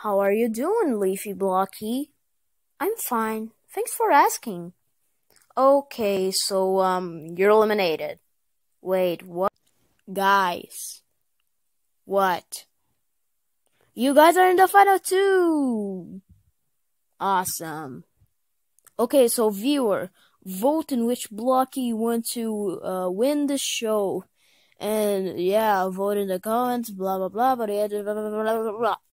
How are you doing, Leafy Blocky? I'm fine. Thanks for asking. Okay, so you're eliminated. Wait, what? Guys, what? You guys are in the final too. Awesome. Okay, so viewer, vote in which Blocky you want to win the show. And yeah, vote in the comments, blah blah blah, blah blah blah blah blah blah.